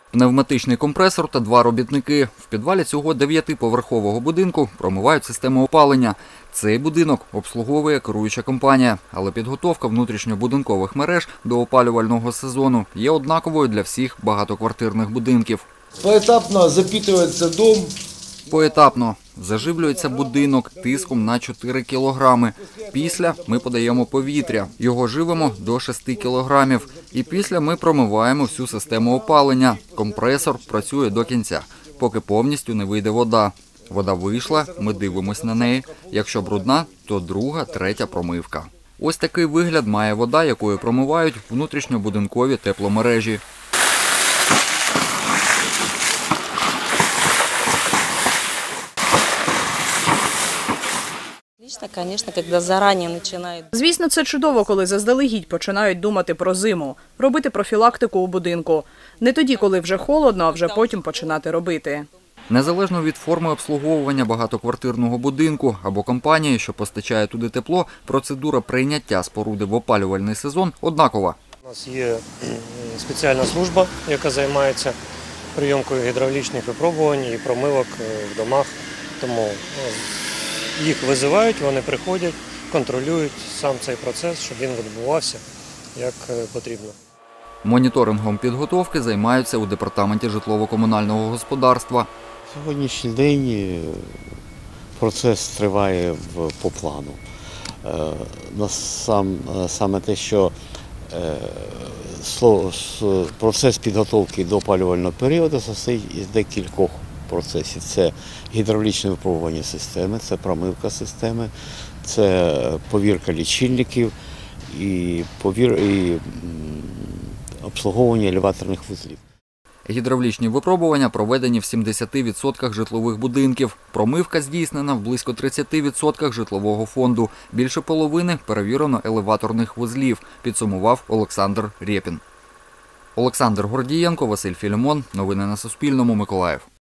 Пневматичний компресор та 2 робітники. В підвалі цього 9-поверхового будинку промивають систему опалення. Цей будинок обслуговує керуюча компанія, але підготовка внутрішньобудинкових мереж до опалювального сезону є однаковою для всіх багатоквартирних будинків. Поетапно запитується дом. Поетапно заживлюється будинок тиском на 4 кілограми. Після ми подаємо повітря, його живимо до 6 кілограмів. І після ми промиваємо всю систему опалення. Компресор працює до кінця, поки повністю не вийде вода. Вода вийшла, ми дивимось на неї. Якщо брудна, то друга, третя промивка. Ось такий вигляд має вода, якою промивають внутрішньобудинкові тепломережі. Звісно, це чудово, коли заздалегідь починають думати про зиму, робити профілактику у будинку. Не тоді, коли вже холодно, а вже потім починати робити. Незалежно від форми обслуговування багатоквартирного будинку або компанії, що постачає туди тепло, процедура прийняття споруди в опалювальний сезон однакова. У нас є спеціальна служба, яка займається прийомкою гідравлічних випробувань і промивок в домах. Тому їх визивають, вони приходять, контролюють сам цей процес, щоб він відбувався як потрібно. Моніторингом підготовки займаються у департаменті житлово-комунального господарства. Сьогоднішній день процес триває по плану. Саме те, що процес підготовки до опалювального періоду состоїть із декількох процесів. Це гідравлічне випробування системи, це промивка системи, це повірка лічильників і обслуговування елеваторних вузлів. Гідравлічні випробування проведені в 70% житлових будинків. Промивка здійснена в близько 30% житлового фонду. Більше половини перевірено елеваторних вузлів, підсумував Олександр Рєпін. Олександр Гордієнко, Василь Філімон. Новини на Суспільному. Миколаїв.